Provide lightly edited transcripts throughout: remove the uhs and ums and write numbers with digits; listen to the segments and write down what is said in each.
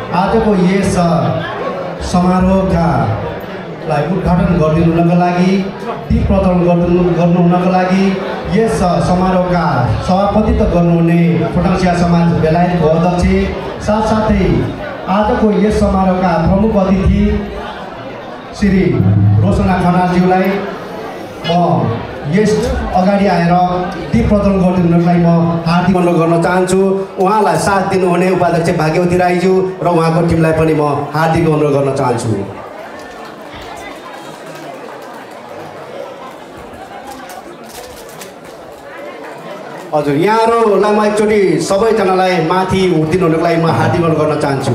आजको यस समारोहका उद्घाटन गरिदिनुको लागि दीप प्रज्वलन गर्नुहुनको लागि यस समारोहका सभापतित्व गर्नुहुने खोटाङसिया समाज बेलायतको अध्यक्ष साथसाथै आजको यस समारोहका प्रमुख अतिथि श्री रोशना खनालज्यूलाई म यस अगाडि आएर दीप प्रज्वलन गरिदिनुलाई म हार्दिक अनुरोध गर्न चाहन्छु। उहाँलाई साथ दिनुहुने उपाध्यक्ष भाग्यवती राईज्यू र उहाँको टिमलाई पनि म हार्दिक अनुरोध गर्न चाहन्छु। हजुर, यहाँहरूलाई म एकचोटि सबैजनालाई माथि उठिदिनुको लागि म हार्दिक अनुरोध गर्न चाहन्छु।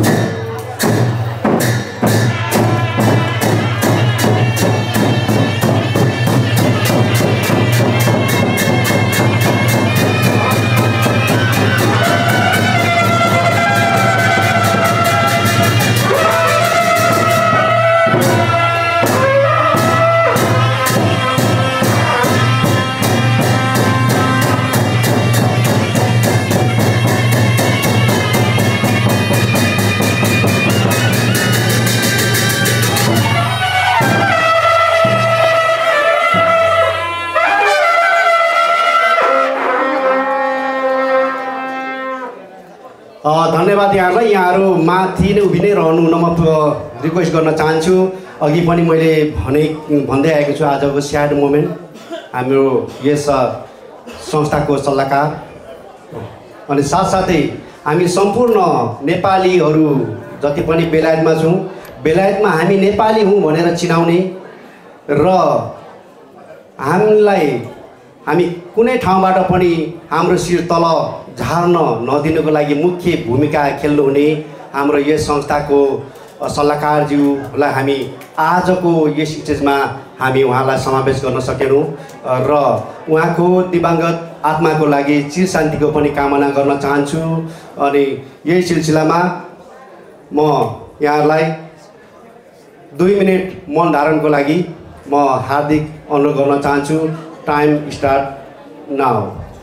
धन्यवाद यहाँलाई। यहाँहरू माथि नै उभिनै रहनु हुन म रिक्वेस्ट गर्न चाहन्छु। अघि पनि मैले भन्दै आएको छु, आजको स्याड मोमेन्ट हाम्रो यस संस्थाको सल्लाहकार अनि साथसाथै हामी सम्पूर्ण नेपालीहरू जति पनि बेलायतमा छौँ, बेलायतमा हामी नेपाली हौँ भनेर चिनाउने र हामी कुनै ठाउँबाट पनि हाम्रो शिर तल झार्न नदिनुको लागि मुख्य भूमिका खेल्नुहुने हाम्रो यस संस्थाको सल्लाहकारज्यूलाई हामी आजको यस स्टेजमा हामी उहाँलाई समावेश गर्न सकेनौँ र उहाँको दिवंगत आत्माको लागि चिर शान्तिको पनि कामना गर्न चाहन्छु। अनि यही सिलसिलामा म यहाँलाई 2 मिनेट मौन धारणको लागि म हार्दिक अनुरोध गर्न चाहन्छु। Time start now.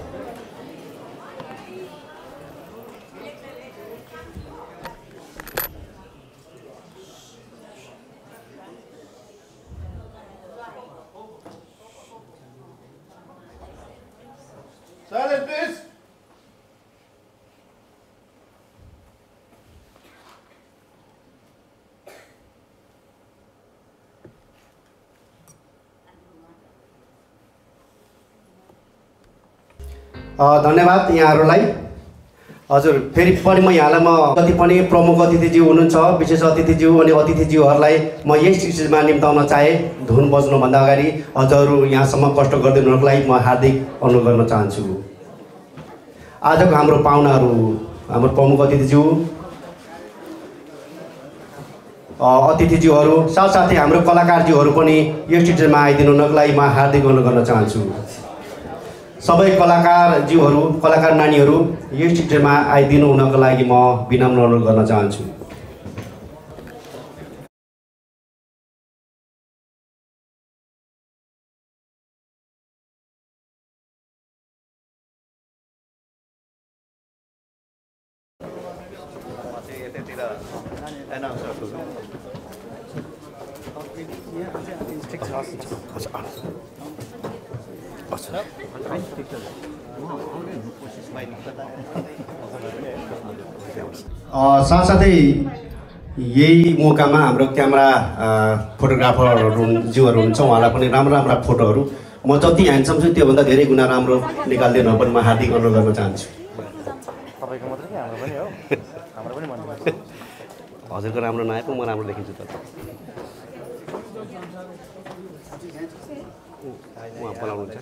Silence, please. धन्यवाद यहाँहरूलाई। हजुर, फेरि पनि म यहाँलाई जति पनि प्रमुख अतिथिज्यू हुनुहुन्छ, विशेष अतिथिज्यू अनि अतिथिज्यूहरूलाई म यही स्टेजमा निम्ताउन चाहे। धुन बज्नुभन्दा अगाडि हजुरहरू यहाँसम्म कष्ट गरिदिनुको लागि म हार्दिक अनुरोध गर्न चाहन्छु। आजको हाम्रो पाहुनाहरू, हाम्रो प्रमुख अतिथिज्यूहरू साथसाथै हाम्रो कलाकारज्यूहरू पनि यस स्टेजमा आइदिनुको लागि म हार्दिक अनुरोध गर्न चाहन्छु। सबै कलाकारज्यूहरू, कलाकार नानीहरू यस स्टेजमा आइदिनु हुनको लागि म विनम्र अनुरोध गर्न चाहन्छु। साथसाथै यही मौकामा हाम्रो क्यामेरा फोटोग्राफरज्यूहरू हुन्छ, उहाँलाई पनि राम्रा फोटोहरू म जति ह्यान्डसम छु त्योभन्दा धेरै गुणा राम्रो निकालिदिनु पनि म हार्दिक अनुरोध गर्न चाहन्छु। हजुरको राम्रो नआए पनि म राम्रो देखिन्छु। त उहाँ बोलाउनुहुन्छ।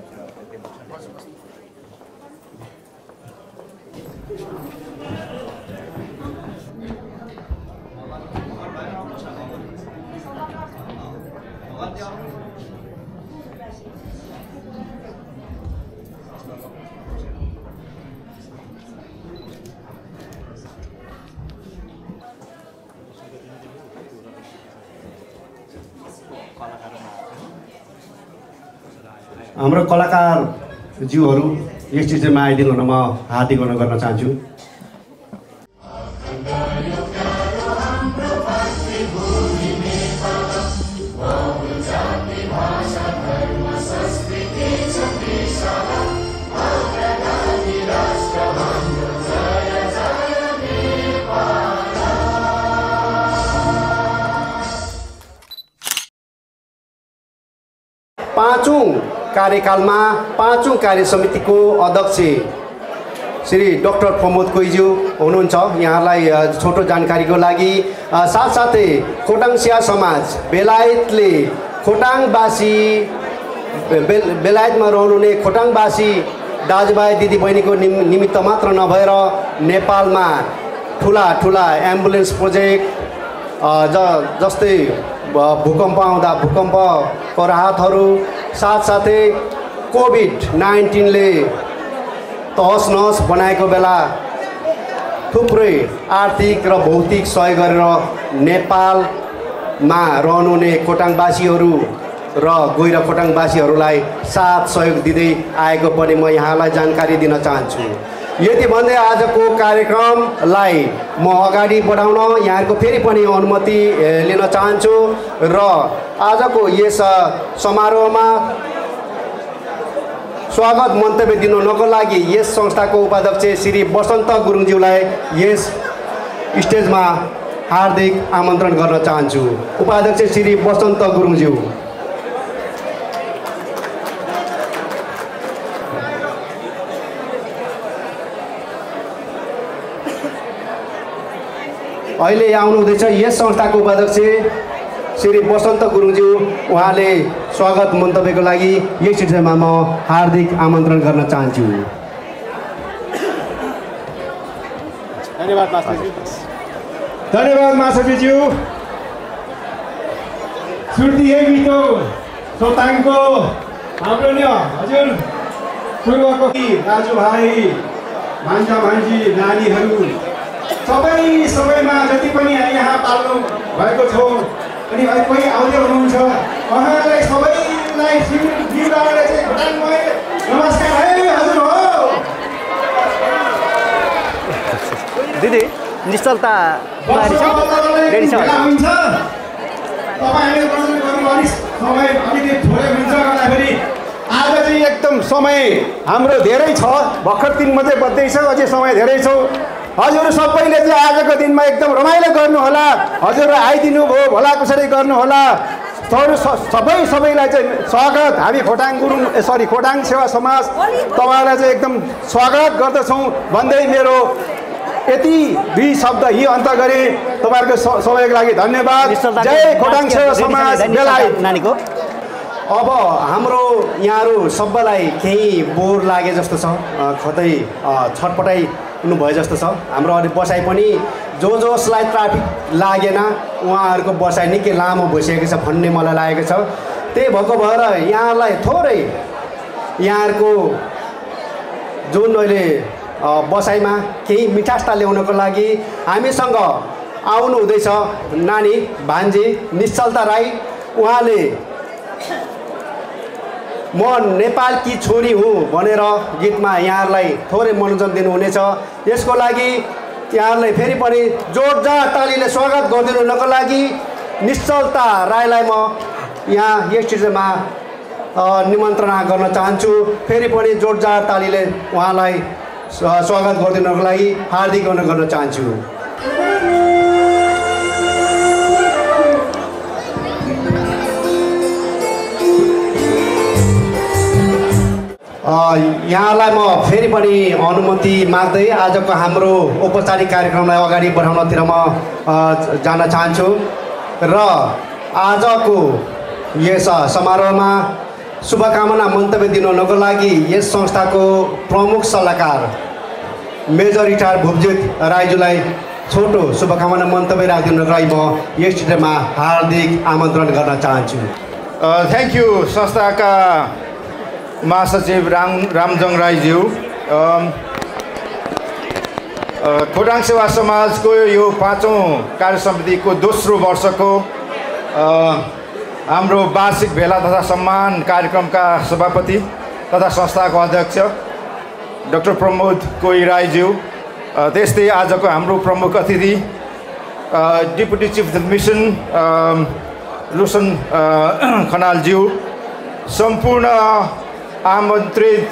हाम्रो कलाकारज्यूहरू यस स्टेजमा आइदिनु हुन म हार्दिक अनुरोध गर्न चाहन्छु। कार्यकालमा 5औं कार्य समितिको अध्यक्ष श्री डाक्टर प्रमोद कोइज्यू हुनुहुन्छ। यहाँलाई छोटो जानकारीको लागि साथसाथै खोटाङ सेवा समाज बेलायतले खोटाङवासी बेलायतमा रहनुहुने खोटाङवासी दाजुभाइ दिदीबहिनीको निमित्त मात्र नभएर नेपालमा ठुला एम्बुलेन्स प्रोजेक्ट जस्तै भूकम्प आउँदा भूकम्पको राहतहरू साथसाथै कोभिड-19ले तहस नहस बनाएको बेला थुप्रै आर्थिक र भौतिक सहयोग गरेर नेपालमा रहनुहुने खोटाङवासीहरू र गैर खोटाङवासीहरूलाई साथ सहयोग दिँदै आएको पनि म यहाँलाई जानकारी दिन चाहन्छु। यति भन्दै आजको कार्यक्रमलाई म अगाडि बढाउन यहाँको फेरि पनि अनुमति लिन चाहन्छु र आजको यस समारोहमा स्वागत मन्तव्य दिनको लागि यस संस्थाको उपाध्यक्ष श्री बसन्त गुरुङज्यूलाई यस स्टेजमा हार्दिक आमन्त्रण गर्न चाहन्छु। उपाध्यक्ष श्री बसन्त गुरुङज्यू। अहिले आउनुहुँदैछ यस संस्थाको उपाध्यक्ष श्री बसन्त गुरुङज्यू। उहाँले स्वागत मन्तव्यको लागि यस स्टेजमा म हार्दिक आमन्त्रण गर्न चाहन्छु। धन्यवाद महासचिवज्यू। श्रुति मिठो सोताङको हाम्रो नि हजुर पूर्वको दाजुभाइ भान्जा भान्जी नानीहरू सबैमा जति पनि यहाँ पाल्नु भएको छ अनि कोही आउँदै हुनुहुन्छ उहाँहरूलाई सबैलाई बिउराले चाहिँ खोटाङमै नमस्कार है हजुर हो। दिदी निश्चलता रेडी छ हुन्छ तपाईहरुले गर्नु समय अलिकति थोरै हुन्छ गर्दाखेरि आज चाहिँ एकदम समय हाम्रो धेरै छ। भर्खर 3 बजे बज्दैछ, अझै समय धेरै छ। हजुर सबैले चाहिँ आजको दिनमा एकदम रमाइलो गर्नु होला। हजुर आइदिनु भयो, भला कुसरी गर्नु होला। सबैलाई चाहिँ स्वागत। हामी खोटाङ सेवा समाज तपाईहरुलाई चाहिँ एकदम स्वागत गर्दछौँ भन्दै मेरो यति 2 शब्द यही अन्त गरे। तपाईहरुको सहयोगको लागि धन्यवाद। जय खोटाङ सेवा समाज बेलायत। नानीको अब हाम्रो यहाँहरू सबैलाई केही बोर लागे जस्तो छ, कतै छटपटाइ हुनु भयो जस्तो छ। हाम्रो अहिले बसाइ पनि जसलाई ट्राफिक लागेन उहाँहरूको बसाइ निकै लामो भइसकेको छ भन्ने मलाई लागेको छ। त्यही भएको भएर यहाँलाई थोरै यहाँहरूको जुन अहिले बसाइमा केही मिठासता ल्याउनको लागि हामीसँग आउनु हुँदैछ नानी भान्जी निश्चलता राई। उहाँले म नेपालकी छोरी हुँ भनेर गीतमा यहाँहरूलाई थोरै मनोरञ्जन दिनुहुनेछ। यसको लागि यहाँहरूलाई फेरि पनि जोरदार तालीले स्वागत गरिदिनुको लागि निश्चलता राईलाई म यहाँ यस स्टेजमा निमन्त्रणा गर्न चाहन्छु। फेरि पनि जोरदार तालीले उहाँलाई स्वागत गरिदिनुको लागि हार्दिक अनुरोध गर्न चाहन्छु। यहाँलाई म फेरि पनि अनुमति माग्दै आजको हाम्रो औपचारिक कार्यक्रमलाई अगाडि बढाउनतिर म जान चाहन्छु र आजको यस समारोहमा शुभकामना मन्तव्य दिनको लागि यस संस्थाको प्रमुख सल्लाहकार मेजर रिटायर भुपजित राईज्यूलाई छोटो शुभकामना मन्तव्य राखिदिनुको लागि म यस स्टेजमा हार्दिक आमन्त्रण गर्न चाहन्छु। थ्याङ्क यू संस्थाका महासचिव रामजङ राईज्यू। खोटाङ सेवा समाजको यो 5औं कार्य समितिको दोस्रो वर्षको हाम्रो वार्षिक भेला तथा सम्मान कार्यक्रमका सभापति तथा संस्थाको अध्यक्ष डाक्टर प्रमोद कोइ राईज्यू, त्यस्तै आजको हाम्रो प्रमुख अतिथि deputy chief of mission Lusan खनालज्यू, सम्पूर्ण आमन्त्रित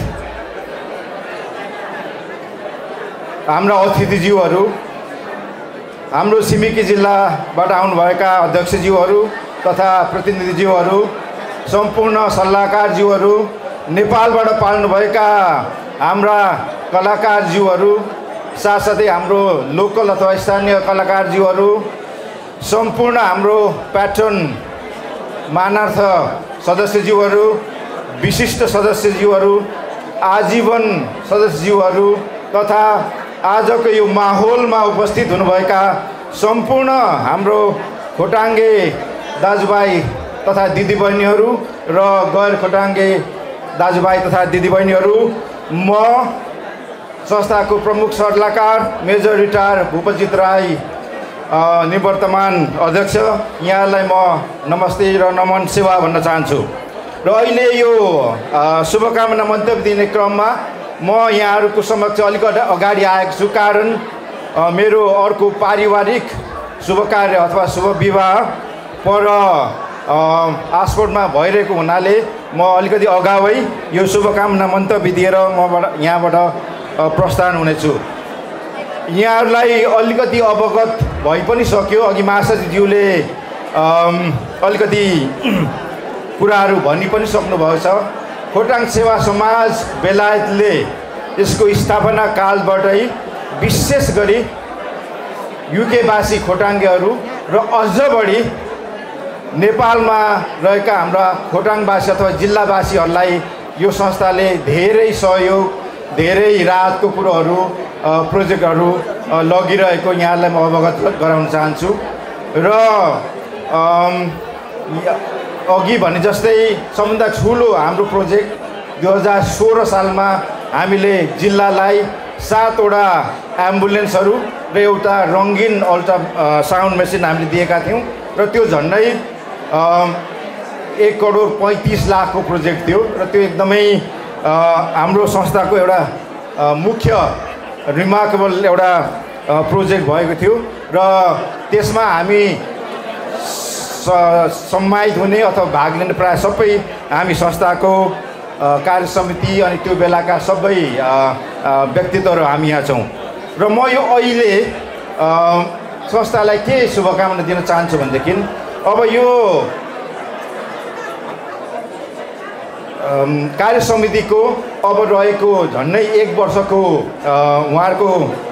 हाम्रा अतिथिज्यूहरू, हाम्रो छिमेकी जिल्लाबाट आउनुभएका अध्यक्षज्यूहरू तथा प्रतिनिधिज्यूहरू, सम्पूर्ण सल्लाहकारज्यूहरू, नेपालबाट पाल्नुभएका हाम्रा कलाकारज्यूहरू, साथसाथै हाम्रो लोकल अथवा स्थानीय कलाकारज्यूहरू, सम्पूर्ण हाम्रो प्याट्रन मानार्थ सदस्यज्यूहरू, विशिष्ट सदस्यज्यूहरू, आजीवन सदस्यज्यूहरू तथा आजको यो माहौलमा उपस्थित हुनुभएका सम्पूर्ण हाम्रो खोटाङ्गे दाजुभाइ तथा दिदीबहिनीहरू र गैर खोटाङ्गे दाजुभाइ तथा दिदीबहिनीहरू, म संस्थाको प्रमुख सल्लाहकार मेजर रिटायर भूपजित राई, निवर्तमान अध्यक्ष, यहाँलाई म नमस्ते र नमन सेवा भन्न चाहन्छु। र अहिले यो शुभकामना मन्तव्य दिने क्रममा म यहाँहरूको समक्ष अलिकति अगाडि आएको छु, कारण मेरो अर्को पारिवारिक शुभ कार्य अथवा शुभ विवाह पर आसपोर्टमा भइरहेको हुनाले म अलिकति अगावै यो शुभकामना मन्तव्य दिएर म यहाँबाट प्रस्थान हुनेछु। यहाँहरूलाई अलिकति अवगत भइ पनि सक्यो, अघि महासचिवज्यूले अलिकति कुराहरू भनि पनि सक्नुभएको छ। खोटाङ सेवा समाज बेलायतले यसको स्थापना कालबाटै विशेष गरी युकेवासी खोटाङ्गेहरू र अझ बढी नेपालमा रहेका हाम्रा खोटाङवासी अथवा जिल्लावासीहरूलाई यो संस्थाले धेरै सहयोग, धेरै राहतको कुरोहरू, प्रोजेक्टहरू लगिरहेको यहाँलाई म अवगत गराउन चाहन्छु। र अघि भने जस्तै सबभन्दा ठुलो हाम्रो प्रोजेक्ट 2016 सालमा हामीले जिल्लालाई 7 वटा एम्बुलेन्सहरू र एउटा रङ्गीन अल्ट्रा साउन्ड मेसिन हामीले दिएका थियौँ र त्यो झन्डै 1,35,00,000 को प्रोजेक्ट थियो र त्यो एकदमै हाम्रो संस्थाको एउटा मुख्य रिमार्केबल एउटा प्रोजेक्ट भएको थियो र त्यसमा हामी सम्मानित हुने अथवा भाग लिने प्राय सबै हामी संस्थाको कार्य समिति अनि त्यो बेलाका सबै व्यक्तित्वहरू हामी यहाँ छौँ। र म यो अहिले संस्थालाई के शुभकामना दिन चाहन्छु भनेदेखि अब यो कार्य समितिको अब रहेको झन्डै 1 वर्षको उहाँहरूको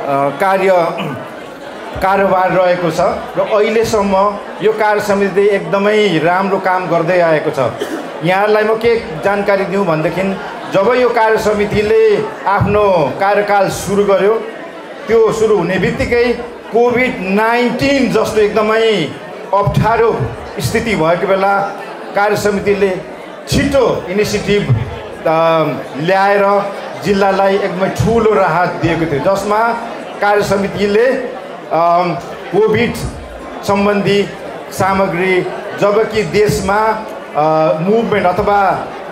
कारोबार रहेको छ र अहिलेसम्म यो कार्य समितिले एकदमै राम्रो काम गर्दै आएको छ। यहाँहरूलाई म के जानकारी दिउँ भनेदेखि जब यो कार्य समितिले आफ्नो कार्यकाल सुरु गर्यो, त्यो सुरु हुने बित्तिकै कोभिड-19 जस्तो एकदमै अप्ठ्यारो स्थिति भएको बेला कार्य समितिले छिटो इनिसिएटिभ ल्याएर जिल्लालाई एकदमै ठुलो राहत दिएको थियो, जसमा कार्य समितिले कोभिड सम्बन्धी सामग्री, जबकि देशमा मुभमेन्ट अथवा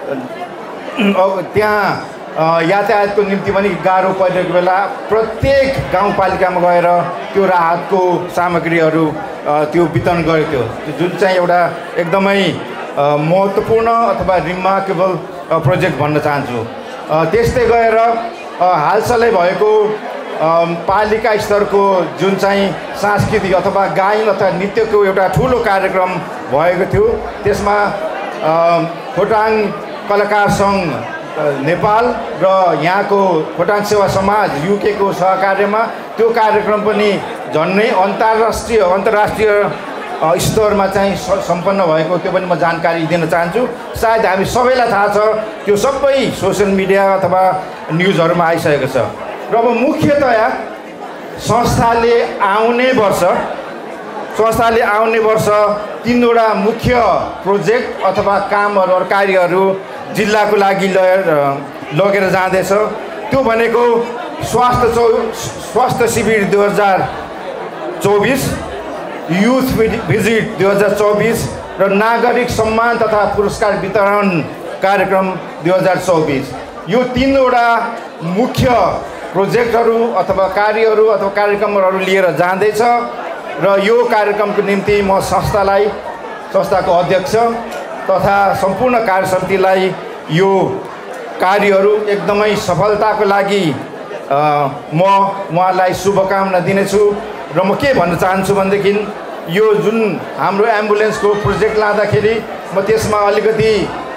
त्यहाँ यातायातको निम्ति पनि गाह्रो परिरहेको बेला प्रत्येक गाउँपालिकामा गएर त्यो राहतको सामग्रीहरू त्यो वितरण गरेको थियो, जुन चाहिँ एउटा एकदमै महत्त्वपूर्ण अथवा रिमार्केबल प्रोजेक्ट भन्न चाहन्छु। त्यस्तै गएर हालसालै भएको पालिका स्तरको जुन चाहिँ सांस्कृतिक अथवा गायन अथवा नृत्यको एउटा ठुलो कार्यक्रम भएको थियो, त्यसमा खोटाङ कलाकार सङ्घ नेपाल र यहाँको खोटाङ सेवा समाज युकेको सहकार्यमा त्यो कार्यक्रम पनि झन्डै अन्तर्राष्ट्रिय स्तरमा चाहिँ सम्पन्न भएको त्यो पनि म जानकारी दिन चाहन्छु। सायद हामी सबैलाई थाहा छ, त्यो सबै सोसियल मिडिया अथवा न्युजहरूमा आइसकेको छ। र अब मुख्यतया संस्थाले आउने वर्ष 3 वटा मुख्य प्रोजेक्ट अथवा कामहरू र कार्यहरू जिल्लाको लागि लगेर जाँदैछ। त्यो भनेको स्वास्थ्य शिविर 2024, युथ भिजिट 2024 र नागरिक सम्मान तथा पुरस्कार वितरण कार्यक्रम 2024। यो 3 वटा मुख्य प्रोजेक्टहरू अथवा कार्यहरू अथवा कार्यक्रमहरू लिएर जाँदैछ र यो कार्यक्रमको निम्ति म संस्थाको अध्यक्ष तथा सम्पूर्ण कार्य समितिलाई यो कार्यहरू एकदमै सफलताको लागि म उहाँलाई शुभकामना दिनेछु। र म के भन्न चाहन्छु भनेदेखि यो जुन हाम्रो एम्बुलेन्सको प्रोजेक्ट लाँदाखेरि म त्यसमा अलिकति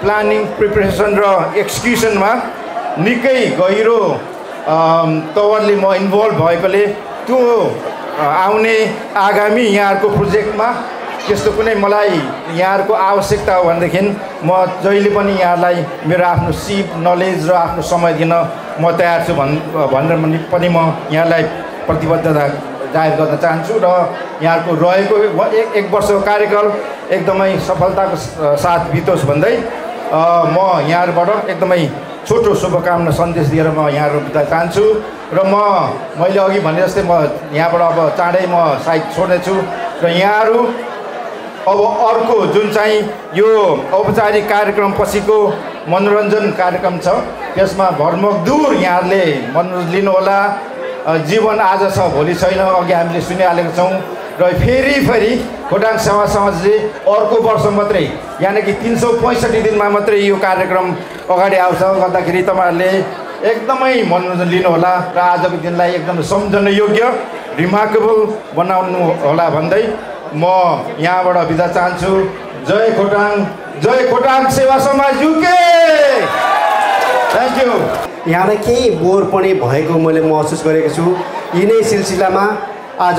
प्लानिङ प्रिपरेसन र एक्सिक्युसनमा निकै गहिरो तवरले म इन्भल्भ भएकोले त्यो आउने आगामी यहाँहरूको प्रोजेक्टमा त्यस्तो कुनै मलाई यहाँहरूको आवश्यकता हो भनेदेखि म जहिले पनि यहाँलाई मेरो आफ्नो सिप नलेज र आफ्नो समय दिन म तयार छु भनेर पनि म यहाँलाई प्रतिबद्धता जाहेर गर्न चाहन्छु र यहाँको रहेको एक वर्षको कार्यकाल एकदमै सफलताको साथ बितोस् भन्दै म यहाँबाट एकदमै छोटो शुभकामना सन्देश दिएर म यहाँहरू बिता चाहन्छु र मैले अघि भने जस्तै म यहाँबाट अब चाँडै म साइड छोड्नेछु र यहाँहरू अब अर्को जुन चाहिँ यो औपचारिक कार्यक्रम पछिको मनोरञ्जन कार्यक्रम छ त्यसमा भरमग्दुर यहाँहरूले मनोरञ्जन लिनुहोला। जीवन आज छ भोलि छैन अघि हामीले सुनिहालेका छौँ र फेरि खोटाङ सेवा समाजले अर्को वर्ष मात्रै यानि कि 365 दिनमा मात्रै यो कार्यक्रम अगाडि आउँछ गर्दाखेरि तपाईँहरूले एकदमै मनोरञ्जन लिनुहोला र आजको दिनलाई एकदमै सम्झन योग्य रिमार्केबल बनाउनु होला भन्दै म यहाँबाट बिदा चाहन्छु। जय खोटाङ सेवा समाज युके। Thank you. यहाँलाई केही बोर पनि भएको मैले महसुस गरेको छु। यिनै सिलसिलामा आज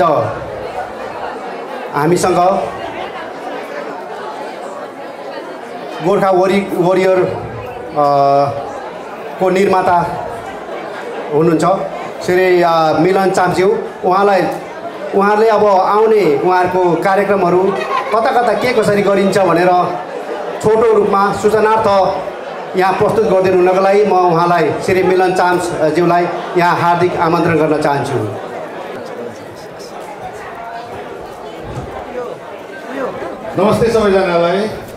हामीसँग गोर्खा वरियर को निर्माता हुनुहुन्छ श्री मिलन चाम्ज्यू। उहाँले अब आउने उहाँहरूको कार्यक्रमहरू कता कता के कसरी गरिन्छ भनेर छोटो रूपमा सूचनार्थ यहाँ प्रस्तुत गरिदिनु हुनको लागि म उहाँलाई श्री मिलन चाम्ज्यूलाई यहाँ हार्दिक आमन्त्रण गर्न चाहन्छु। नमस्ते सबैजनालाई।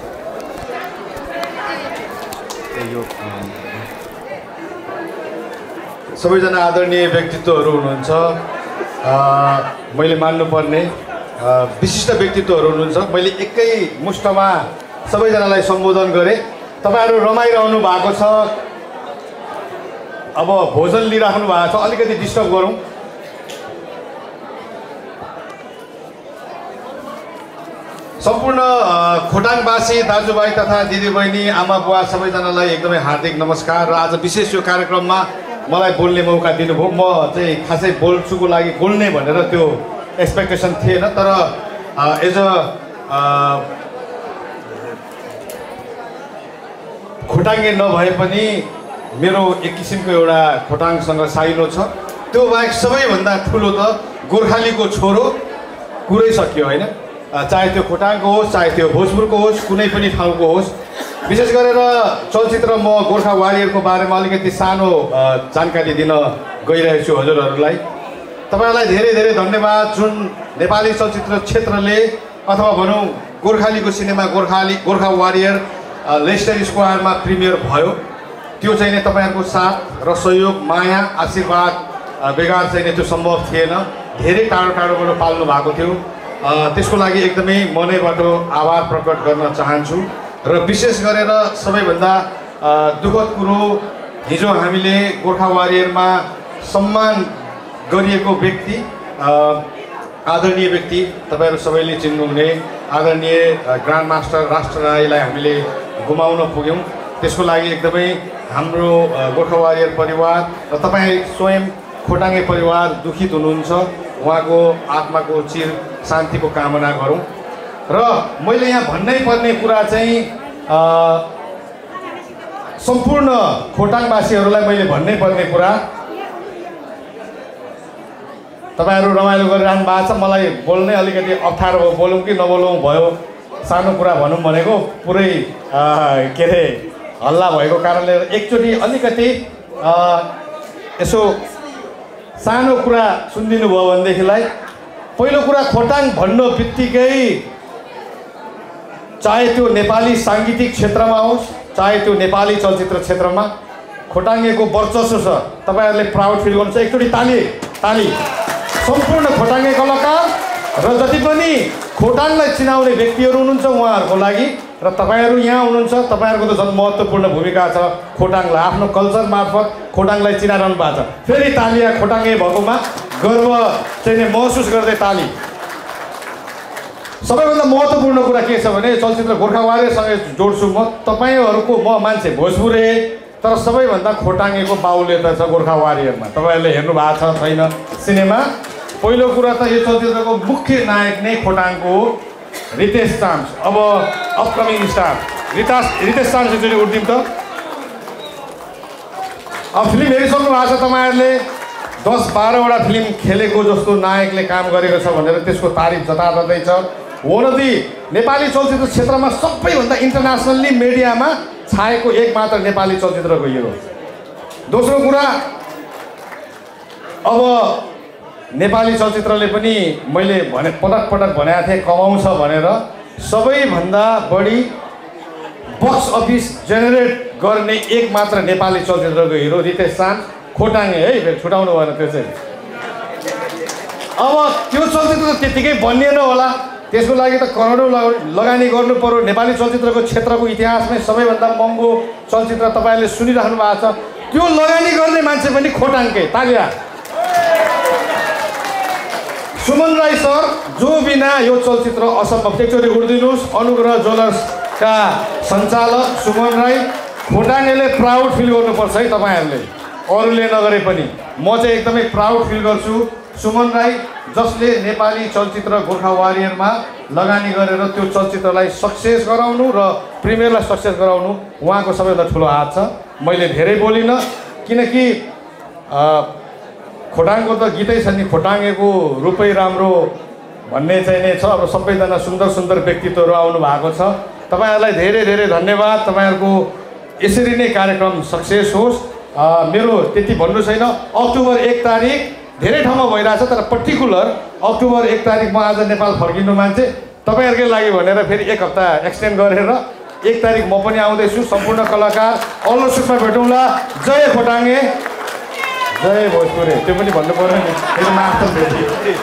सबैजना आदरणीय व्यक्तित्वहरू हुनुहुन्छ, मैले मान्नुपर्ने विशिष्ट व्यक्तित्वहरू हुनुहुन्छ। मैले एकै मुष्टमा सबैजनालाई सम्बोधन गरेँ। तपाईँहरू रमाइरहनु भएको छ, अब भोजन लिइराख्नु भएको छ, अलिकति डिस्टर्ब गरौँ। सम्पूर्ण खोटाङवासी दाजुभाइ तथा दिदीबहिनी आमा बुवा सबैजनालाई एकदमै हार्दिक नमस्कार। र आज विशेष यो कार्यक्रममा मलाई बोल्ने मौका दिनुभयो। म चाहिँ खासै बोल्छुको लागि बोल्ने भनेर त्यो एक्सपेक्टेसन थिएन, तर एज अ खोटाङ्गे नभए पनि मेरो एक किसिमको एउटा खोटाङसँग साइलो छ। त्यो बाहेक सबैभन्दा ठुलो त गोर्खालीको छोरो कुरै सकियो होइन। चाहे त्यो खोटाङको होस्, चाहे त्यो भोजपुरको होस्, कुनै पनि ठाउँको होस्। विशेष गरेर चलचित्र म गोर्खा वारियरको बारेमा अलिकति सानो जानकारी दिन गइरहेको छु हजुरहरूलाई। तपाईँहरूलाई धेरै धेरै धन्यवाद। जुन नेपाली चलचित्र क्षेत्रले अथवा भनौँ गोर्खालीको सिनेमा गोर्खा वारियर लेस्टर स्क्वायरमा प्रिमियर भयो, त्यो चाहिँ नि तपाईँहरूको साथ र सहयोग, माया, आशीर्वाद बेगार चाहिँ नि त्यो सम्भव थिएन। धेरै टाढो टाढोबाट पाल्नु भएको थियो। त्यसको लागि एकदमै मनैबाट आभार प्रकट गर्न चाहन्छु। र विशेष गरेर सबैभन्दा दुःखद कुरो, हिजो हामीले गोर्खा वारियरमा सम्मान गरिएको व्यक्ति, आदरणीय व्यक्ति, तपाईँहरू सबैले चिन्नुहुने आदरणीय ग्रान्ड मास्टर राष्ट्र राईलाई हामीले गुमाउन पुग्यौँ। त्यसको लागि एकदमै हाम्रो गोर्खा वारियर परिवार र तपाईँ स्वयं खोटाङ्गे परिवार दुखित हुनुहुन्छ। उहाँको आत्माको चिर शान्तिको कामना गरौँ। र मैले यहाँ भन्नै पर्ने कुरा चाहिँ सम्पूर्ण खोटाङवासीहरूलाई मैले भन्नै पर्ने कुरा, तपाईँहरू रमाइलो गरिरहनु भएको छ। मलाई बोल्नै अलिकति अप्ठ्यारो भयो, बोलौँ कि नबोलौँ भयो। सानो कुरा भनौँ भनेको पुरै के अरे हल्ला भएको कारणले एकचोटि अलिकति यसो सानो कुरा सुनिदिनु भयो भनेदेखिलाई। पहिलो कुरा, खोटाङ भन्नु बित्तिकै चाहे त्यो नेपाली साङ्गीतिक क्षेत्रमा होस्, चाहे त्यो नेपाली चलचित्र क्षेत्रमा खोटाङ्गेको वर्चस्व छ। तपाईँहरूले प्राउड फिल गर्नुहुन्छ। एकचोटि ताली सम्पूर्ण खोटाङ्गे कलाकार र जति पनि खोटाङलाई चिनाउने व्यक्तिहरू हुनुहुन्छ उहाँहरूको लागि। र तपाईँहरू यहाँ हुनुहुन्छ, तपाईँहरूको त झन् महत्त्वपूर्ण भूमिका छ खोटाङलाई आफ्नो कल्चर मार्फत खोटाङलाई चिनाइरहनु भएको छ। फेरि तालिया खोटाङ्गे भएकोमा गर्व चाहिँ महसुस गर्दै ताली। सबैभन्दा महत्त्वपूर्ण कुरा के छ भने चलचित्र गोर्खा वारियरसँगै जोड्छु म। तपाईँहरूको म मान्छे भोजपुरे, तर सबैभन्दा खोटाङेको बाहुल्य त छ गोर्खा वारियरमा। तपाईँहरूले हेर्नु भएको छ छैन सिनेमा? पहिलो कुरा त यो चलचित्रको मुख्य नायक नै खोटाङको हो, रितेश चाम्स। अब अपकमिङ स्टार रितेश चाम्स एकचोटि उठ्दिउँ त। अब फिल्म हेरिसक्नु भएको छ तपाईँहरूले, 10-12वटा फिल्म खेलेको जस्तो नायकले काम गरेको छ भनेर त्यसको तारिफ जताततै छ। हुनदी नेपाली चलचित्र क्षेत्रमा सबैभन्दा इन्टरनेसनल्ली मिडियामा छाएको एक मात्र नेपाली चलचित्रको हिरो। दोस्रो कुरा, अब नेपाली चलचित्रले पनि मैले पटक भनेको थिएँ कमाउँछ भनेर, सबैभन्दा बढी बक्स अफिस जेनेरेट गर्ने एक मात्र नेपाली चलचित्रको हिरो रितेश चाम्स खोटाङे है, फेरि छुटाउनु भएन त्यो चाहिँ। अब त्यो चलचित्र त्यत्तिकै बनिएन होला, त्यसको लागि त करोडौँ लगानी गर्नु पर्यो। नेपाली चलचित्रको क्षेत्रको इतिहासमै सबैभन्दा महँगो चलचित्र तपाईँहरूले सुनिराख्नु भएको छ, त्यो लगानी गर्ने मान्छे पनि खोटाङकै। तालिया। सुमन राई सर, जो बिना यो चलचित्र असम्भव। एकचोटि उठिदिनुहोस्। अनुग्रह ज्वेलर्सका सञ्चालक सुमन राई, खोटाङेले प्राउड फिल गर्नुपर्छ है तपाईँहरूले, अरूले नगरे पनि। म चाहिँ एकदमै प्राउड फिल गर्छु सुमन राई, जसले नेपाली चलचित्र गोर्खा वारियरमा लगानी गरेर त्यो चलचित्रलाई सक्सेस गराउनु र प्रिमियरलाई सक्सेस गराउनु उहाँको सबैभन्दा ठुलो हात छ। मैले धेरै बोलिनँ किनकि खोटाङको त गीतै छ नि, खोटाङेको रूपै राम्रो भन्ने चाहिँ नै छ। अब सबैजना सुन्दर सुन्दर व्यक्तित्वहरू आउनु भएको छ। तपाईँहरूलाई धेरै धेरै धन्यवाद। तपाईँहरूको यसरी नै कार्यक्रम सक्सेस होस्। मेरो त्यति भन्नु छैन। अक्टोबर 1 तारिक धेरै ठाउँमा भइरहेछ, तर पर्टिकुलर अक्टोबर 1 तारिक म आज नेपाल फर्किनु मान्छे, तपाईँहरूकै लागि भनेर फेरि 1 हप्ता एक्सटेन्ड गरेर 1 तारिक म पनि आउँदैछु। सम्पूर्ण कलाकार अल्लो सुटमा भेटौँला। जय खोटाङे, जय भोजपुरे। त्यो पनि भन्नु पऱ्यो नि, फेरि मास्टर भेटी।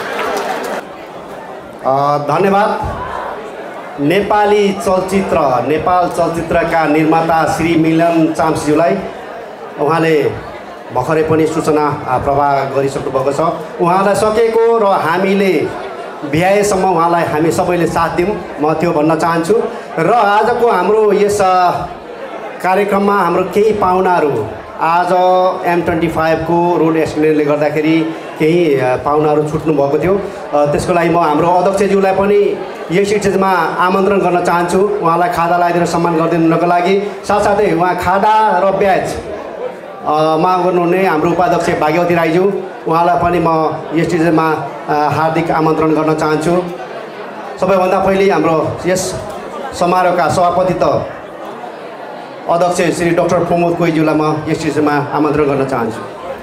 धन्यवाद। नेपाल चलचित्रका निर्माता श्री मिलन चाम्सज्यूलाई उहाँले भर्खरै पनि सूचना प्रवाह गरिसक्नु भएको छ। उहाँलाई सकेको र हामीले भ्याएसम्म उहाँलाई हामी सबैले साथ दिउँ, म त्यो भन्न चाहन्छु। र आजको हाम्रो यस कार्यक्रममा हाम्रो केही पाहुनाहरू, आज M25 को रोड एक्सिडेन्टले गर्दाखेरि केही पाहुनाहरू छुट्नु भएको थियो। त्यसको लागि म हाम्रो अध्यक्षज्यूलाई पनि यस स्टेजमा आमन्त्रण गर्न चाहन्छु, उहाँलाई खादा लगाइदिएर सम्मान गरिदिनुको लागि। साथसाथै उहाँ खादा र ब्याज माग गर्नुहुने हाम्रो उपाध्यक्ष भाग्यवती राईज्यू, उहाँलाई पनि म यस स्टेजमा हार्दिक आमन्त्रण गर्न चाहन्छु। सबैभन्दा पहिले हाम्रो यस समारोहका सभापति त अध्यक्ष श्री डाक्टर प्रमोद कोइज्यूलाई म यस स्टेजमा आमन्त्रण गर्न चाहन्छु।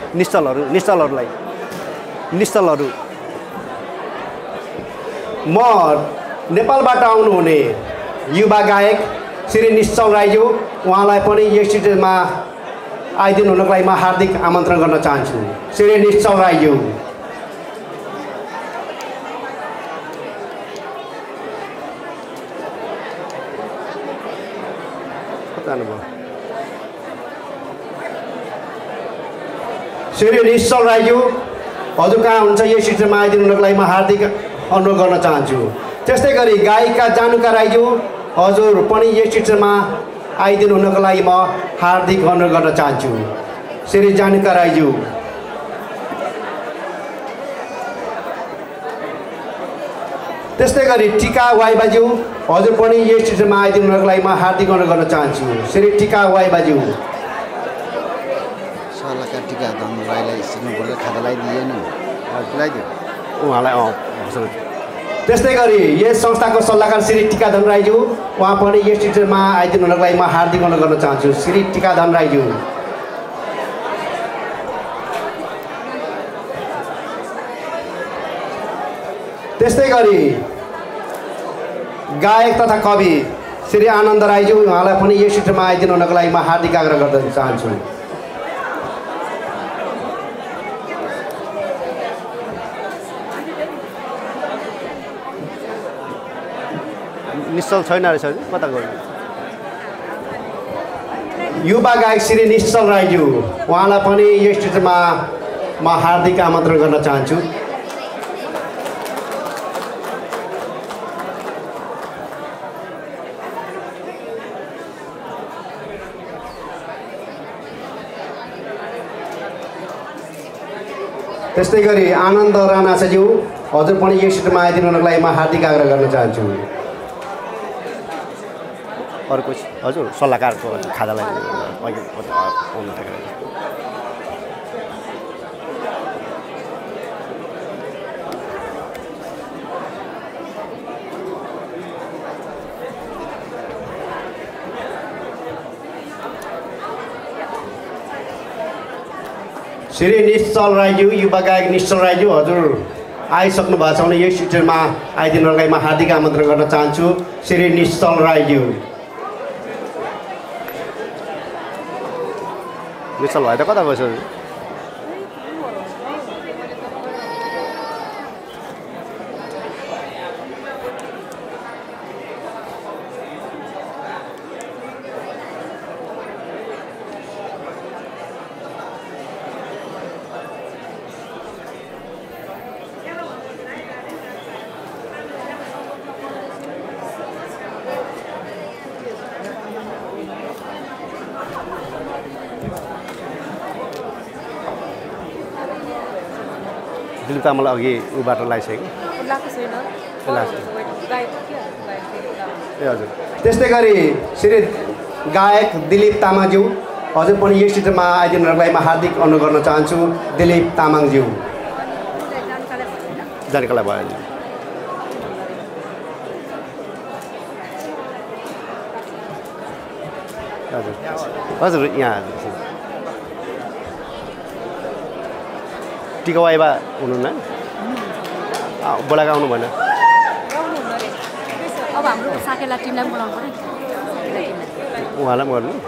निश्चलहरू म नेपालबाट आउनुहुने युवा गायक श्री निश्चल राईज्यू, उहाँलाई पनि यस स्टेजमा आइदिनु हुनको लागि म हार्दिक आमन्त्रण गर्न चाहन्छु। श्री निश्चल राईज्यू। श्री निश्चल राईज्यू हजुर कहाँ हुन्छ, यस स्टेजमा आइदिनु हुनको लागि म हार्दिक अनुरोध गर्न चाहन्छु। त्यस्तै गरी गायिका जानुका राईज्यू हजुर पनि यस स्टेजमा आइदिनु हुनको लागि म हार्दिक अनुरोध गर्न चाहन्छु। श्री जानुका राईज्यू। त्यस्तै गरी टिका वाइबाज्यू हजुर पनि यस स्टेजमा आइदिनु हुनको लागि म हार्दिक अनुरोध गर्न चाहन्छु। श्री टिका वाइबाज्यू। सल्लाहकार टिका धन राईलाई सिक्नुपर्छ, खादा लगाइदिएन उहाँलाई त्यस्तै गरी यस संस्थाको सल्लाहकार श्री टिकाधन राईज्यू, उहाँ पनि यस स्टेजमा आइदिनु हुनको लागि म हार्दिक अनुरोध गर्न चाहन्छु। श्री टिकाधन राईज्यू। त्यस्तै गरी गायक तथा कवि श्री आनन्द राईज्यू, उहाँलाई पनि यस स्टेजमा आइदिनु हुनको लागि म हार्दिक आग्रह गर्न चाहन्छु। निश्चल छैन रहेछ कता गर्नु। युवा गायक श्री निश्चल राईज्यू, उहाँलाई पनि यस स्टेजमा म हार्दिक आमन्त्रण गर्न चाहन्छु। त्यस्तै गरी आनन्द राणा ज्यू हजुर पनि यो सिटमा आइदिनुको लागि म हार्दिक आग्रह गर्न चाहन्छु। अर्को हजुर सल्लाहकारको खाजालाई अघि आउनु थालेको श्री निश्चल राईज्यू युवा गायक निश्चल राईज्यू हजुर आइसक्नु भएको छ भने यही सिटमा आइदिनुको लागि म हार्दिक आमन्त्रण गर्न चाहन्छु। श्री निश्चल राईज्यू निश्चल भयो त कता गएछ? दिलीप तामाङ अघि ऊबाट लगाइसक्यो ए हजुर। त्यस्तै गरी श्री गायक दिलीप तामाङज्यू हजुर पनि यस सिटमा आइदिनुको लागि म हार्दिक अनुरोध गर्न चाहन्छु। दिलीप तामाङज्यू जानकालाई भयो हजुर हजुर यहाँ हजुर टिका वाइबा हुनुहुन्न बोलाएको आउनु भएन अब हाम्रो साकेला टिमलाई बोलाउनु पर्यो उहाँलाई पनि गर्नु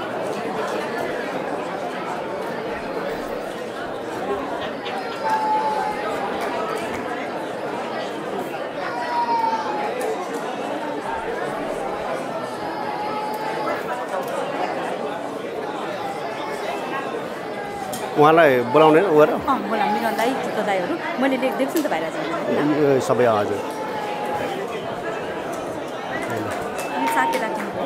उहाँलाई बोलाउने उहरू बोलाउनु मिलन दाई चित्त दाईहरू मैले देख्छु नि त भाइराज सबै हजुर अनि साकेला टिमको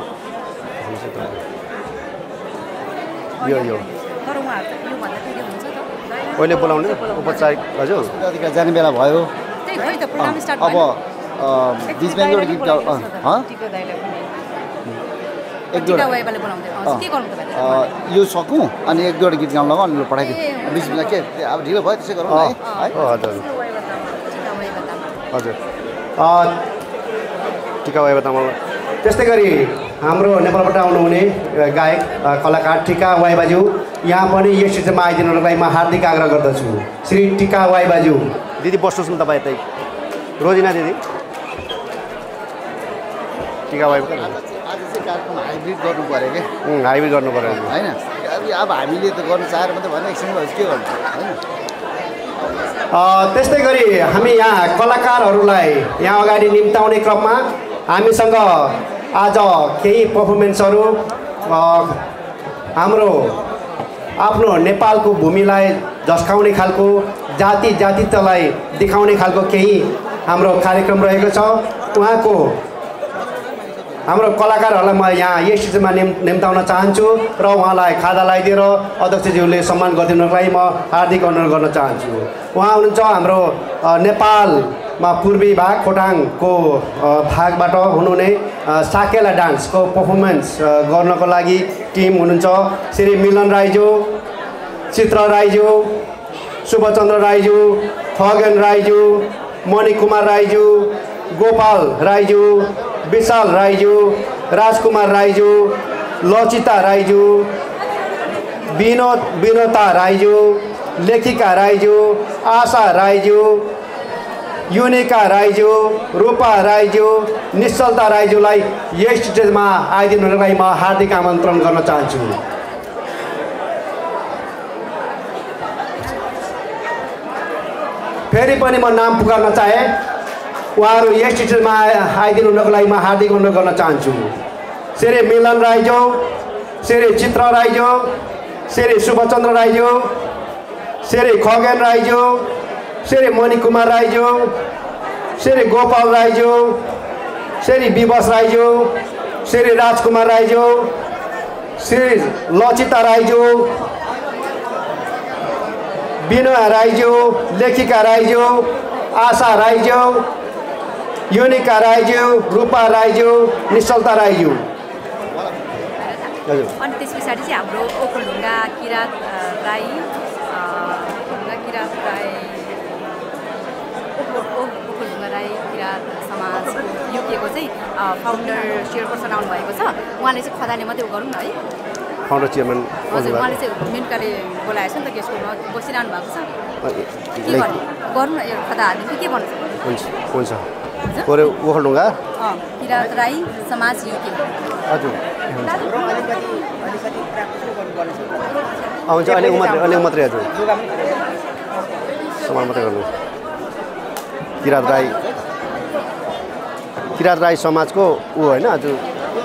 यो तर उहाँहरू त योभन्दा ठिकै हुन्छ त कहिले बोलाउने औपचारिक हजुर अधिकार जाने बेला भयो। त्यही खै त प्रोग्राम स्टार्ट अब बिचमा एउटा गीत टिको दाईलाई पनि एक टिका दुईवटा वाइबाले बोलाउँदै के गर्नु त भाइ यो सकौँ अनि एक दुईवटा गीत गाउन लगाऊ अनि पठाइदिउँ बिचमा के अब ढिलो भयो त्यसै गरौँ न है हजुर टिका वाइबा तामाङ हजुर टिका वाइबा तामाङ त्यस्तै गरी हाम्रो नेपालबाट आउनुहुने गायक कलाकार टिका वाइबाज्यू यहाँ पनि यस सिटमा आइदिनुको लागि म हार्दिक आग्रह गर्दछु। श्री टिका वाइबाज्यू दिदी बस्नुहोस् न तपाईँ यतै रोजिना दिदी टिका वाइबा आज चाहिँ कार्यक्रम हाइब्रिड गर्नु पऱ्यो क्या हाइब्रिड गर्नु पऱ्यो होइन अब हामीले त गर्नु चाहेर मात्रै भने एकछिन भयो के गर्नु होइन। त्यस्तै गरी हामी यहाँ कलाकारहरूलाई यहाँ अगाडि निम्ताउने क्रममा हामीसँग आज केही पर्फर्मेन्सहरू हाम्रो आफ्नो नेपालको भूमिलाई झस्काउने खालको जातित्वलाई देखाउने खालको केही हाम्रो कार्यक्रम रहेको छ। उहाँको हाम्रो कलाकारहरूलाई म यहाँ यस स्टेजमा निम्ताउन चाहन्छु र उहाँलाई खाजा लगाइदिएर अध्यक्षज्यूले सम्मान गरिदिनुको लागि म हार्दिक अनुरोध गर्न चाहन्छु। उहाँ हुनुहुन्छ हाम्रो नेपालमा पूर्वी भाग खोटाङको भागबाट हुनुहुने साकेला डान्सको पर्फर्मेन्स गर्नको लागि टिम हुनुहुन्छ श्री मिलन राईज्यू, चित्र राईज्यू, शुभचन्द्र राईज्यू, खगेन राईज्यू, मणिकुमार राईज्यू, गोपाल राईज्यू, विशाल राईज्यू, राजकुमार राईज्यू, लचिता राईज्यू, विनोता राईज्यू, लेखिका राईज्यू, आशा राईज्यू, युनिका राईज्यू, रूपा राईज्यू, निश्चलता राईज्यूलाई यस स्टेजमा आइदिनुको लागि म हार्दिक आमन्त्रण गर्न चाहन्छु। फेरि पनि म नाम पुकार्न चाहे उहाँहरू यस स्टेजमा आइदिनुको लागि म हार्दिक अनुरोध गर्न चाहन्छु। श्री मिलन राईज्यू, श्री चित्र राईज्यू, श्री शुभचन्द्र राईज्यू, श्री खगेन राईज्यू, श्री मणिकुमार राईज्यू, श्री गोपाल राईज्यू, श्री विवश राईज्यू, श्री राजकुमार राईज्यू, श्री लचिता राईज्यू, बिनोया राईज्यू, लेखिका राईज्यू, आशा राईज्यू, युनिका राईज्यू, रूपा राईज्यू, निश्चलता राईज्यू। हजुर अनि त्यस पछाडि चाहिँ हाम्रो ओखलढुङ्गा किरात राई ओखलढुङ्गा राई किरात समाज युकेको चाहिँ फाउन्डर चेयरपर्सन आउनुभएको छ। उहाँले चाहिँ खदाने मात्रै गरौँ न है। फाउन्डर चेयरम्यान हजुर उहाँले चाहिँ मेनकाले बोलाएको छ नि त गेस्टमा बसिरहनु भएको छ। के गर्ने गरौँ न यो खदा हाल्ने के भन्नु हुन्छ पऱ्यो ओखलढुङ्गा किरात राई समाज युके। हजुर हुन्छ अलिक मात्रै हजुर समान मात्रै गर्नु। किरात राई समाजको ऊ होइन हजुर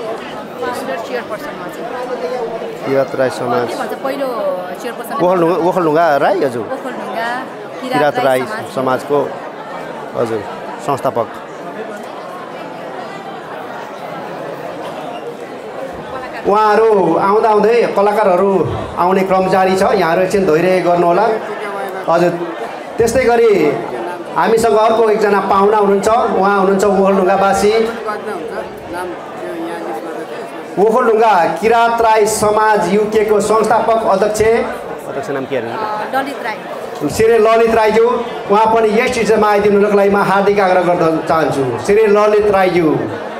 किरात राई समाज ओखलढुङ्गा राई हजुर किरात राई समाजको हजुर संस्थापक। उहाँहरू आउँदै कलाकारहरू आउने क्रम जारी छ। यहाँहरू एकछिन धैर्य गर्नुहोला। हजुर त्यस्तै गरी हामीसँग अर्को एकजना पाहुना हुनुहुन्छ। उहाँ हुनुहुन्छ ओखलढुङ्गावासी, ओखलढुङ्गा किरात राई समाज युकेको संस्थापक अध्यक्ष नाम के अरे? श्री ललित राईज्यू। उहाँ पनि यस स्टेजमा आइदिनुको लागि म हार्दिक आग्रह गर्न चाहन्छु। श्री ललित राईज्यू।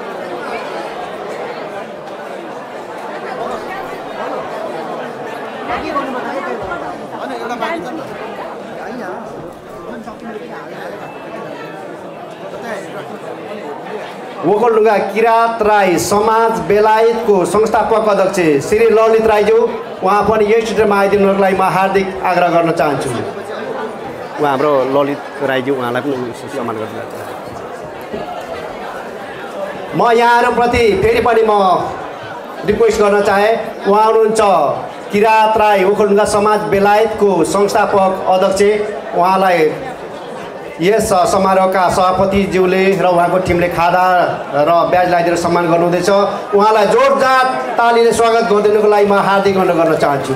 ओखलढुङ्गा किरात राई समाज बेलायतको संस्थापक अध्यक्ष श्री ललित राईज्यू। उहाँ पनि यस स्टेजमा आइदिनुको लागि म हार्दिक आग्रह गर्न चाहन्छु। उहाँ हाम्रो ललित राईज्यू, उहाँलाई पनि सम्मान गर्छु। म यहाँहरूप्रति फेरि पनि म रिक्वेस्ट गर्न चाहे। उहाँ हुनुहुन्छ किरात राई ओखलढुङ्गा समाज बेलायतको संस्थापक अध्यक्ष। उहाँलाई यस समारोहका सभापतिज्यूले र उहाँको टिमले खादा र ब्याज लगाइदिएर सम्मान गर्नुहुँदैछ। उहाँलाई जोरदार तालीले स्वागत गरिदिनुको लागि म हार्दिक अनुरोध गर्न चाहन्छु।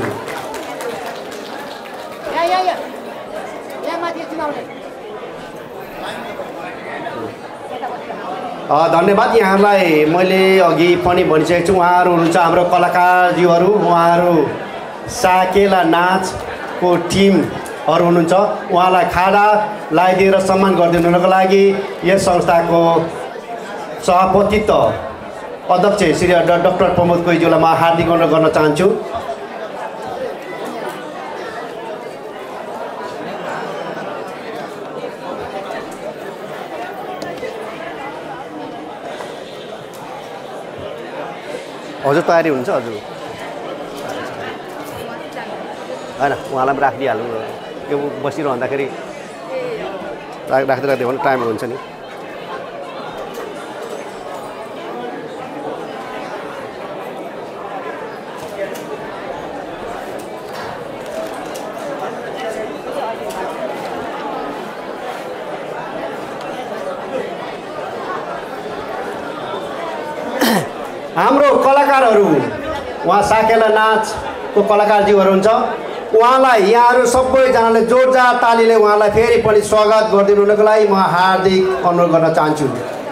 धन्यवाद। यहाँलाई मैले अघि पनि भनिसकेको छु। उहाँहरू हुनुहुन्छ हाम्रो कलाकारज्यूहरू। उहाँहरू साकेला नाचको टिमहरू हुनुहुन्छ। उहाँलाई खादा लगाइदिएर सम्मान गरिदिनुको लागि यस संस्थाको सभापतित्व अध्यक्ष श्री डाक्टर प्रमोद कोइज्यूलाई म हार्दिक अनुरोध गर्न चाहन्छु। हजुर तयारी हुन्छ हजुर होइन उहाँलाई पनि राखिदिइहाल्नु। त्यो बसिरहँदाखेरि राख्दै भने टाइम हुन्छ नि। हाम्रो कलाकारहरू उहाँ साकेला नाचको कलाकारज्यूहरू हुन्छ। उहाँलाई यहाँहरू सबैजनाले जोरदार तालीले उहाँलाई फेरि पनि स्वागत गरिदिनुको लागि म हार्दिक अनुरोध गर्न चाहन्छु।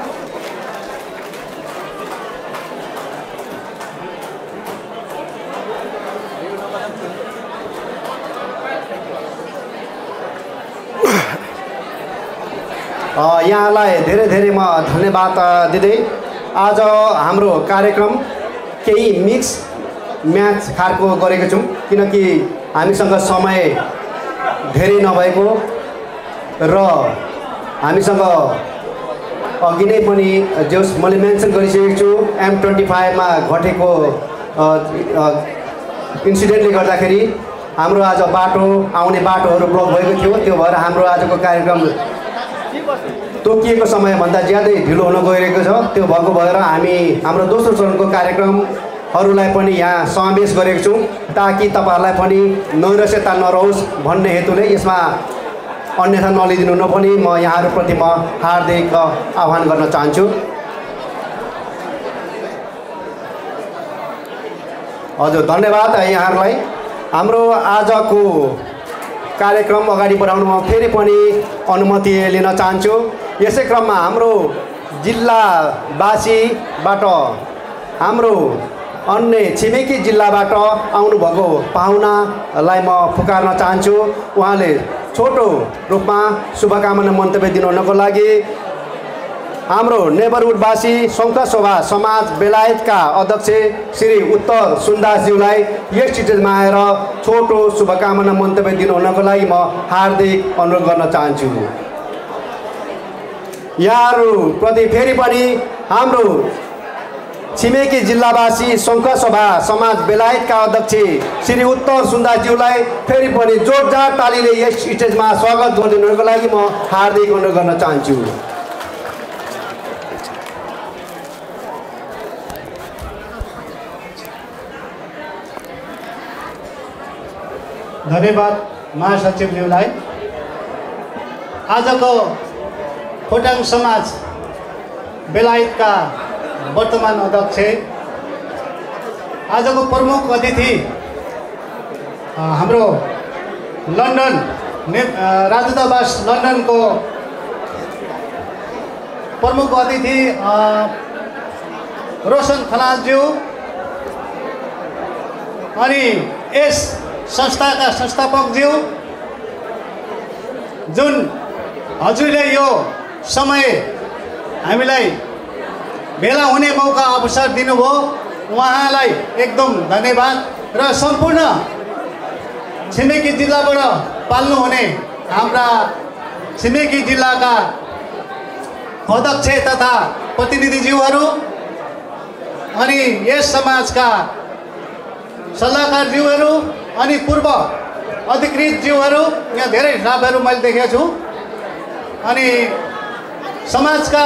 यहाँलाई धेरै धेरै म धन्यवाद दिँदै आज हाम्रो कार्यक्रम केही मिक्स म्याच खालको गरेको छौँ, किनकि हामीसँग समय धेरै नभएको र हामीसँग अघि नै पनि जस मैले मेन्सन गरिसकेको छु M25 घटेको इन्सिडेन्टले गर्दाखेरि हाम्रो आज बाटो आउने बाटोहरू ब्लक भएको थियो। त्यो भएर हाम्रो आजको कार्यक्रम तोकिएको समयभन्दा ज्यादै ढिलो हुन गइरहेको छ। त्यो भएको भएर हामी हाम्रो दोस्रो चरणको कार्यक्रमहरूलाई पनि यहाँ समावेश गरेको छौँ, ताकि तपाईँहरूलाई पनि नैराश्यता नरहोस् भन्ने हेतुले यसमा अन्यथा नलिदिनु न पनि म यहाँहरूप्रति म हार्दिक आह्वान गर्न चाहन्छु। हजुर धन्यवाद यहाँहरूलाई। हाम्रो आजको कार्यक्रम अगाडि बढाउनमा फेरि पनि अनुमति लिन चाहन्छु। यसै क्रममा हाम्रो जिल्लावासीबाट हाम्रो अन्य छिमेकी जिल्लाबाट आउनुभएको पाहुनालाई म पुकार्न चाहन्छु। उहाँले छोटो रूपमा शुभकामना मन्तव्य दिनुहुनको लागि हाम्रो नेबरहुडवासी सङ्घसभा समाज बेलायतका अध्यक्ष श्री उत्तर सुन्दासज्यूलाई यस स्टेजमा आएर छोटो शुभकामना मन्तव्य दिनुहुनको लागि म हार्दिक अनुरोध गर्न चाहन्छु। यहाँहरूप्रति फेरि पनि हाम्रो छिमेकी जिल्लावासी सङ्घसभा समाज बेलायतका अध्यक्ष श्री उत्तर सुन्दासज्यूलाई फेरि पनि जोरदार तालीले यस स्टेजमा स्वागत गरिदिनुको लागि म हार्दिक अनुरोध गर्न चाहन्छु। धन्यवाद महासचिवज्यूलाई। आजको खोटाङ समाज बेलायतका वर्तमान अध्यक्ष, आजको प्रमुख अतिथि हाम्रो लन्डन राजदूतावास लन्डनको प्रमुख अतिथि रोशन खनालज्यू अनि यस संस्थाका संस्थापकज्यू, जुन हजुरले यो समय हामीलाई भेला हुने मौका अवसर दिनुभयो, उहाँलाई एकदम धन्यवाद। र सम्पूर्ण छिमेकी जिल्लाबाट पाल्नुहुने हाम्रा छिमेकी जिल्लाका अध्यक्ष तथा प्रतिनिधिज्यूहरू अनि यस समाजका सल्लाहकारज्यूहरू अनि पूर्व अधिकृत ज्यूहरू, यहाँ धेरै स्टाफहरू मैले देखेको छु। अनि समाजका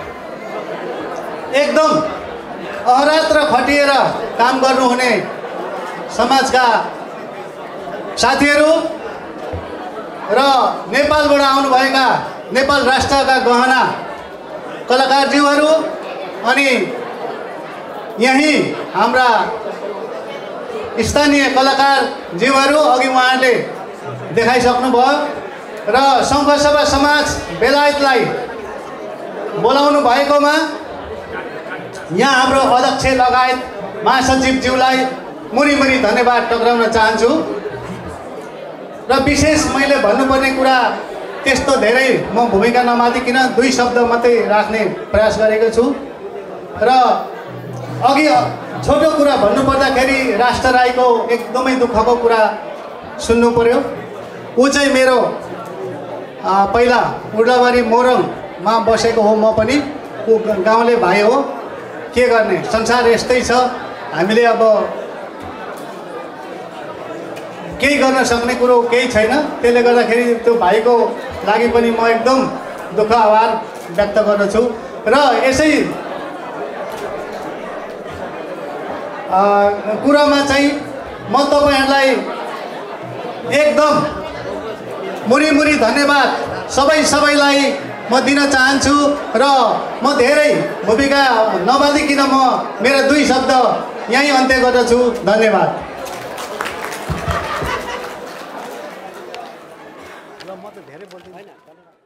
एकदम अहरात्र खटिएर काम गर्नुहुने समाजका साथीहरू र नेपालबाट आउनुभएका नेपाल राष्ट्रका गहना कलाकारज्यूहरू अनि यही हाम्रा स्थानीय कलाकारज्यूहरू अघि उहाँहरूले देखाइसक्नुभयो र सङ्घसभा समाज बेलायतलाई बोलाउनु भएकोमा यहाँ हाम्रो अध्यक्ष लगायत महासचिवज्यूलाई मुरी धन्यवाद टक्राउन चाहन्छु। र विशेष मैले भन्नुपर्ने कुरा त्यस्तो धेरै म भूमिका नमादिकन 2 शब्द मात्रै राख्ने प्रयास गरेको छु। र अघि छोटो कुरा भन्नुपर्दाखेरि राष्ट्र राईको एकदमै दुःखको कुरा सुन्नु पर्यो। ऊ चाहिँ मेरो पहिला उर्लाबारी मोरङमा बसेको हो, म पनि ऊ गाउँले भाइ हो। के गर्ने, संसार यस्तै छ। हामीले अब केही गर्न सक्ने कुरो केही छैन। त्यसले गर्दाखेरि त्यो भाइको लागि पनि म एकदम दुःख आभार व्यक्त गर्दछु। र यसै कुरामा चाहिँ म तपाईहरुलाई एकदम मुरी धन्यवाद सबैलाई म दिन चाहन्छु। र म धेरै भूमिका नबाँधिकन म मेरा 2 शब्द यहीँ अन्त्य गर्दछु। धन्यवाद।